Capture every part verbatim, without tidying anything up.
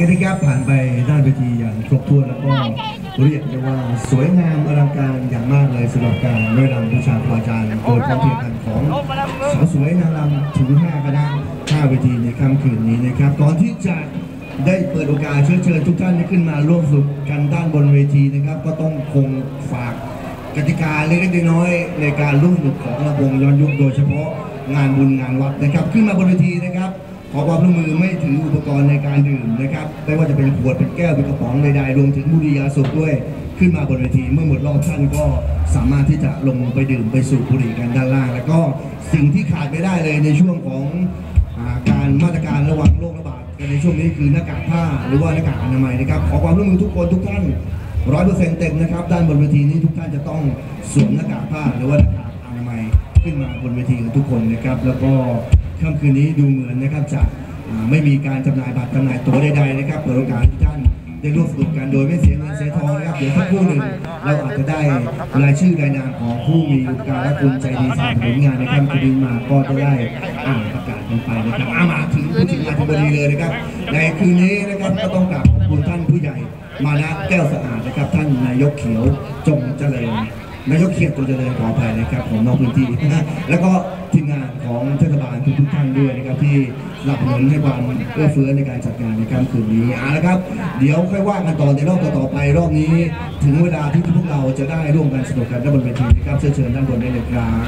นะครับผ่านไปด้านเวทีอย่างครบถ้วนแล้วก็เรียกได้ว่าสวยงามอลังการอย่างมากเลยสำหรับการเรียรำบูชาครูอาจารย์โดยพร้อมเพรียงกันของสาวสวยนางรำถึงห้าคณะห้าเวทีในค่ำคืนนี้นะครับก่อนที่จะได้เปิดโอกาสเชิญเชิญทุกท่านขึ้นมาร่วมฝึกกันด้านบนเวทีนะครับก็ต้องคงฝากกติกาเล็กๆน้อยๆในการร่วมฝึกของระวงย้อนยุคโดยเฉพาะงานบุญงานวัดนะครับขึ้นมาบนเวทีนะครับขอความร่วมมือไม่ถืออุปกรณ์ในการดื่มนะครับไม่ว่าจะเป็นขวดเป็นแก้วเป็นกระป๋องใดๆรวมถึงบุหรี่ยาสูบด้วยขึ้นมาบนเวทีเมื่อหมดรอบท่านก็สามารถที่จะลงไปดื่มไปสูบบุหรี่กันด้านล่างแล้วก็สิ่งที่ขาดไม่ได้เลยในช่วงของการมาตรการระวังโรคระบาดในช่วงนี้คือหน้ากากผ้าหรือว่าหน้ากากอนามัยนะครับขอความร่วมมือทุกคนทุกท่านร้อยเปอร์เซ็นต์เต็มนะครับด้านบนเวทีนี้ทุกท่านจะต้องสวมหน้ากากผ้าหรือว่าหน้ากากอนามัยขึ้นมาบนเวทีกันทุกคนนะครับแล้วก็ค่ำคืนนี้ดูเหมือนนะครับจะไม่มีการจำหน่ายบัตรจำหน่ายตั๋วใดๆนะครับเปิดโอกาสทุกท่านได้ร่วมสนุกกันโดยไม่เสียเงินเสียทองนะครับเดี๋ยวสักครู่หนึ่งเราอาจจะได้รายชื่อรายนามของผู้มีอุปการะคุณใจดีสนับสนุนงานในค่ำคืนนี้มาก็จะได้อ่านประกาศกันไปนะครับมาถึงผู้ถึงงานที่พอดีเลยนะครับในคืนนี้นะครับก็ต้องกราบขอบคุณท่านผู้ใหญ่มานะแก้วสะอาดนะครับท่านนายกเขียวจงเจริญนายกเขียวจงเจริญขออภัยนะครับของนอกพื้นที่นะแล้วก็ทีมงานของเทศบาลทุกท่านด้วยนะครับที่สนับสนุนให้ความเอื้อเฟื้อในการจัดงานในค่ำคืนนี้เอาละครับเดี๋ยวค่อยว่ากันต่อในรอบต่อไปรอบนี้ถึงเวลาที่พวกเราจะได้ร่วมกันสนุกกันด้านบนเวทีนะครับเชิญเชิญด้านบนได้เลยครับ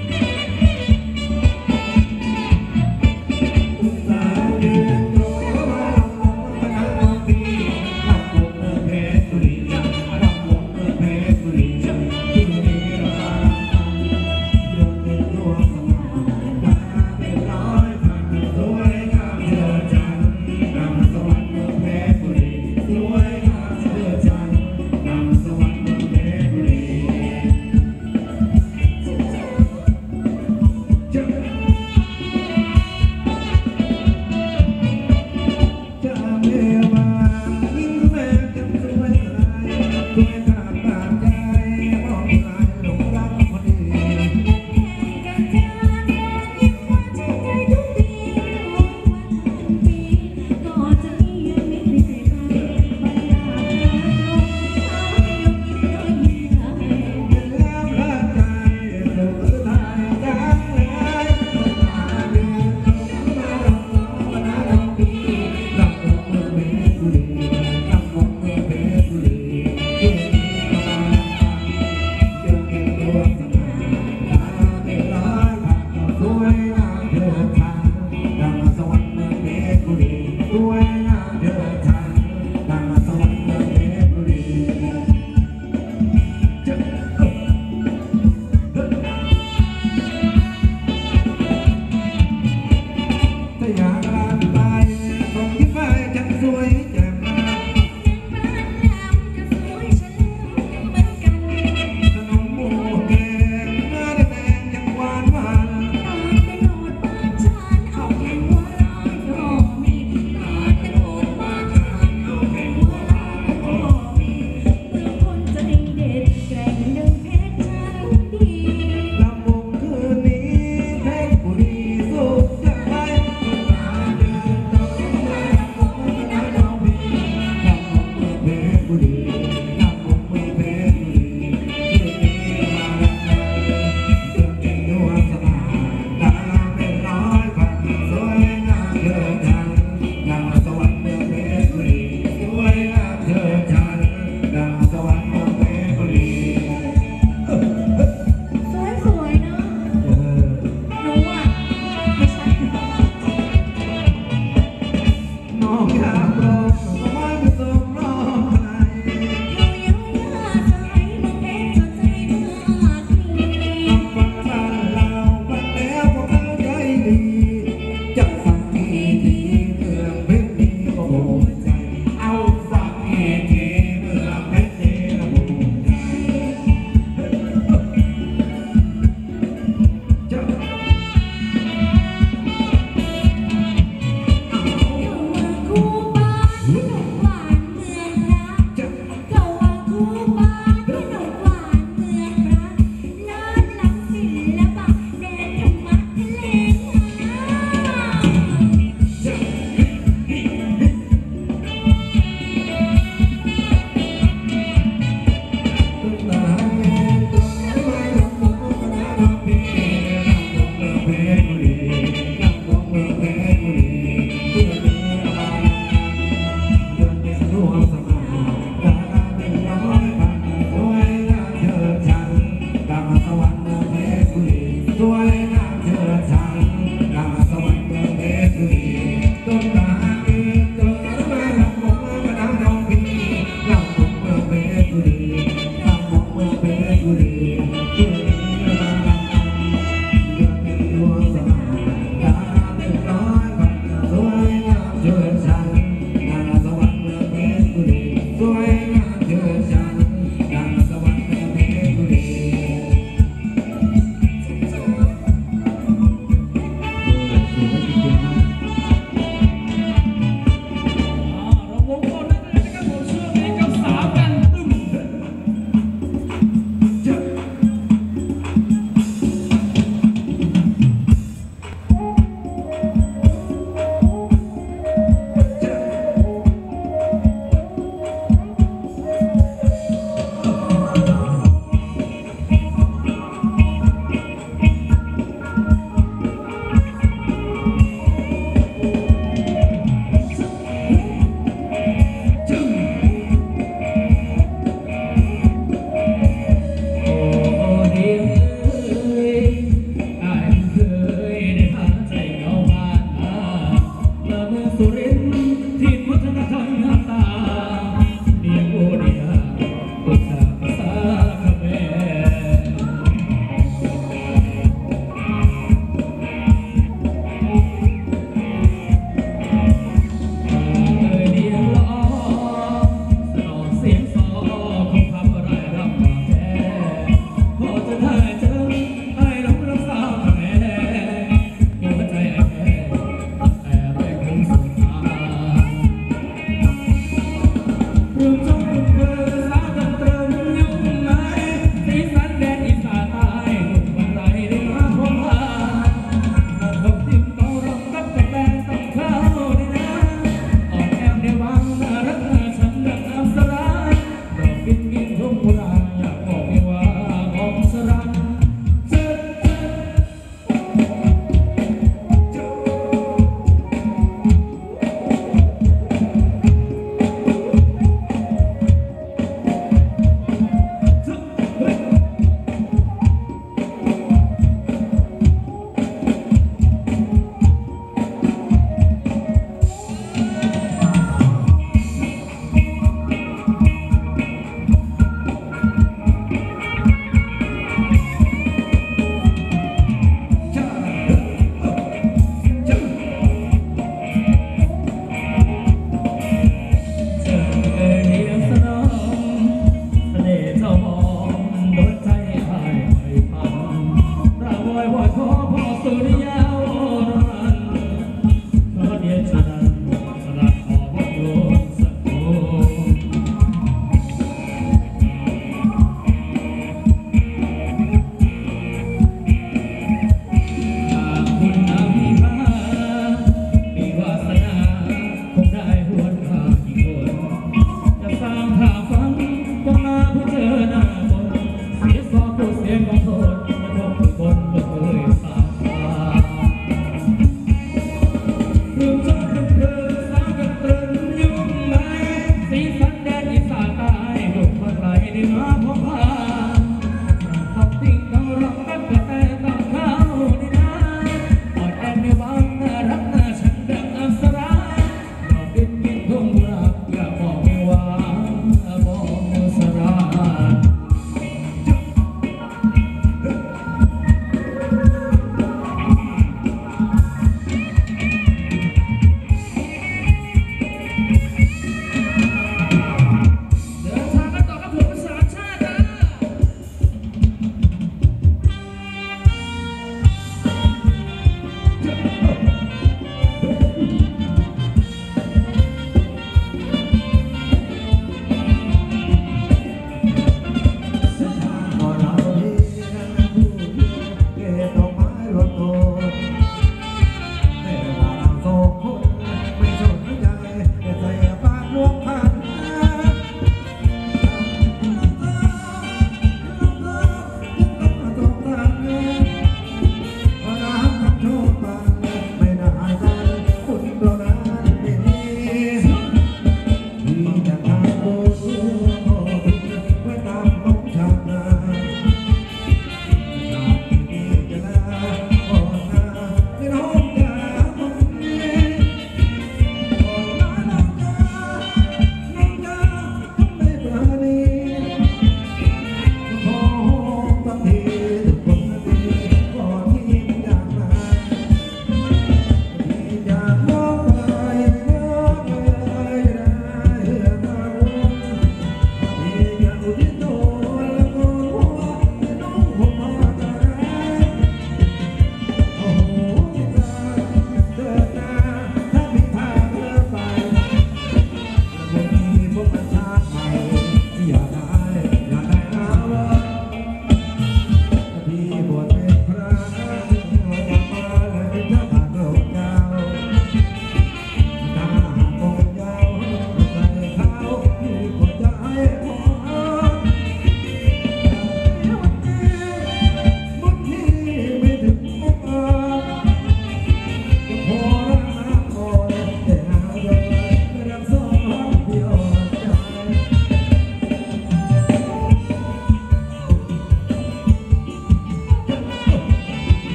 เ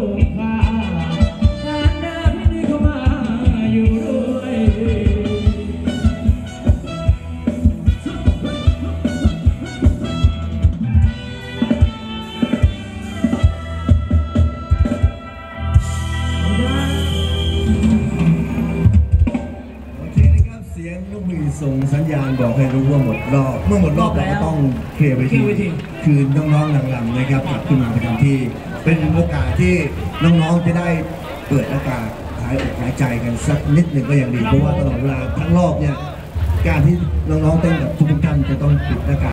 งค่าการเดินพิธีเข้ามาอยู่ด้วยโอเคนะครับเสียงนกหวีดส่งสัญญาณบอกให้รู้ว่าหมดรอบเมื่อหมดรอบเราก็ต้องเคลียร์เวทีคืนน้องๆหลังๆนะครับกลับขึ้นมาประจำที่เป็นโอกาสที่น้องๆจะได้เปิดอากาศหายอกหายใจกันสักนิดหนึ่งก็ยังดีเพราะว่าตลอดเวลาทั้งรอบเนี่ยการที่น้องๆเต้นกับทุกท่านจะต้องปิดอากาศ